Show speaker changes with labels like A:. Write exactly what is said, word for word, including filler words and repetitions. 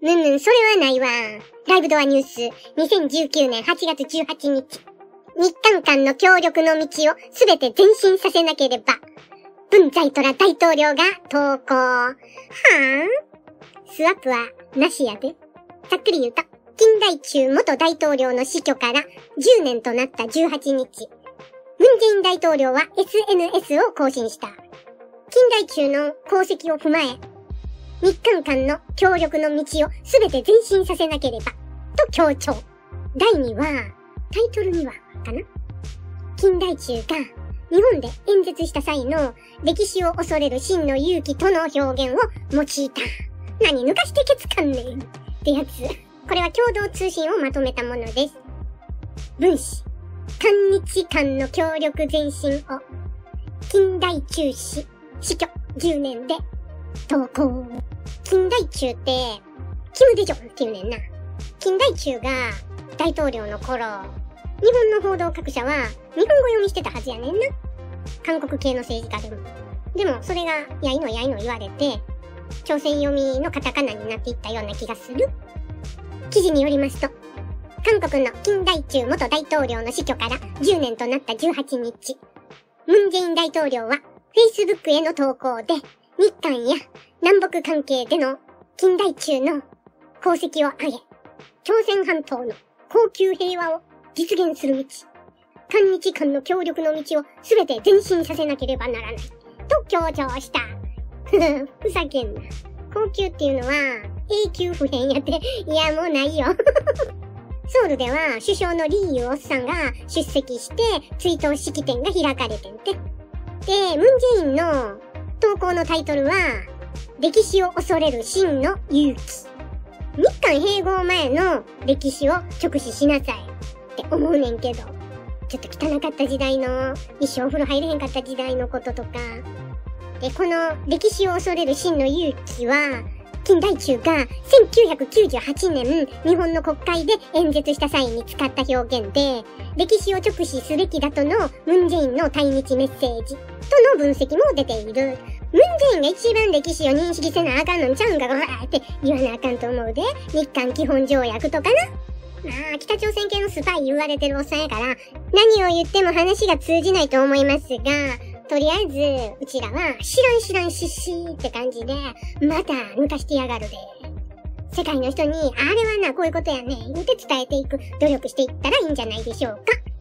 A: むんむん、それはないわ。ライブドアニュース、にせんじゅうきゅうねんはちがつじゅうはちにち。日韓間の協力の道をすべて前進させなければ。文在寅大統領が投稿。はぁ？スワップはなしやで。ざっくり言うと、金大中元大統領の死去からじゅうねんとなったじゅうはちにち。ムンジェイン大統領は エスエヌエス を更新した。金大中の功績を踏まえ、日韓間の協力の道をすべて前進させなければ、と強調。だいには、タイトルには、かな？金大中が日本で演説した際の歴史を恐れる真の勇気との表現を用いた。何抜かしてケツかんねんってやつ。これは共同通信をまとめたものです。文史。韓日間の協力前進を、金大中氏、死去じゅうねんで投稿。金大中って、キム・デジョンっていうねんな。金大中が大統領の頃、日本の報道各社は日本語読みしてたはずやねんな。韓国系の政治家でも。でもそれがやいのやいの言われて、朝鮮読みのカタカナになっていったような気がする。記事によりますと、韓国の金大中元大統領の死去からじゅうねんとなったじゅうはちにち、ムンジェイン大統領は Facebook への投稿で、日韓や南北関係での金大中の功績を挙げ、朝鮮半島の恒久平和を実現する道、韓日間の協力の道をすべて前進させなければならない、と強調した。ふふ、ふざけんな。恒久っていうのは永久不変やって、いやもうないよ。ソウルでは首相のリー・ユオスさんが出席して追悼式典が開かれてんて。で、ムンジェインの投稿のタイトルは、歴史を恐れる真の勇気。日韓併合前の歴史を直視しなさいって思うねんけど、ちょっと汚かった時代の、一生お風呂入れへんかった時代のこととか。で、この歴史を恐れる真の勇気は、金大中がせんきゅうひゃくきゅうじゅうはちねん日本の国会で演説した際に使った表現で、歴史を直視すべきだとのムンジェインの対日メッセージとの分析も出ている。ムンジェインが一番歴史を認識せなあかんのんちゃうんか、わーって言わなあかんと思うで。日韓基本条約とかな。まあ、北朝鮮系のスパイ言われてるおっさんやから、何を言っても話が通じないと思いますが、とりあえず、うちらは、知らん知らんしっしーって感じで、また抜かしてやがるで。世界の人に、あれはな、こういうことやね、言って伝えていく努力していったらいいんじゃないでしょうか。